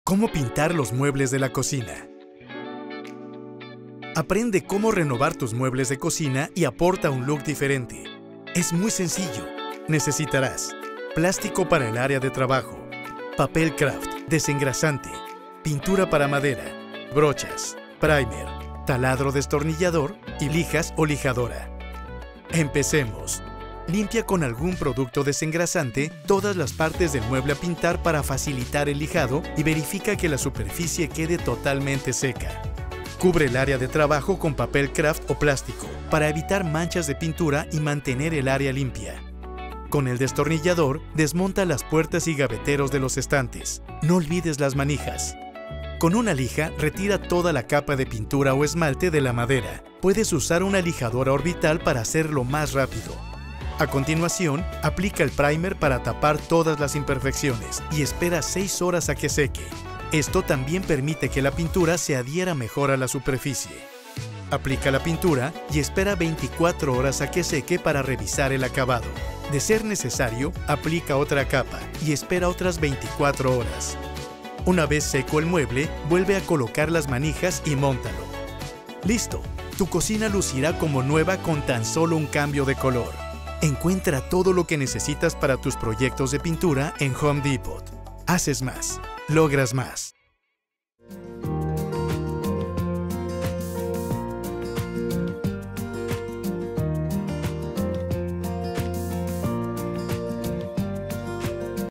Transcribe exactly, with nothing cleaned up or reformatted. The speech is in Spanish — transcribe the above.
¿Cómo pintar los muebles de la cocina? Aprende cómo renovar tus muebles de cocina y aporta un look diferente. Es muy sencillo. Necesitarás plástico para el área de trabajo, papel craft, desengrasante, pintura para madera, brochas, primer, taladro destornillador y lijas o lijadora. Empecemos. Limpia con algún producto desengrasante todas las partes del mueble a pintar para facilitar el lijado y verifica que la superficie quede totalmente seca. Cubre el área de trabajo con papel craft o plástico para evitar manchas de pintura y mantener el área limpia. Con el destornillador, desmonta las puertas y gaveteros de los estantes. No olvides las manijas. Con una lija, retira toda la capa de pintura o esmalte de la madera. Puedes usar una lijadora orbital para hacerlo más rápido. A continuación, aplica el primer para tapar todas las imperfecciones y espera seis horas a que seque. Esto también permite que la pintura se adhiera mejor a la superficie. Aplica la pintura y espera veinticuatro horas a que seque para revisar el acabado. De ser necesario, aplica otra capa y espera otras veinticuatro horas. Una vez seco el mueble, vuelve a colocar las manijas y móntalo. ¡Listo! Tu cocina lucirá como nueva con tan solo un cambio de color. Encuentra todo lo que necesitas para tus proyectos de pintura en Home Depot. Haces más, logras más.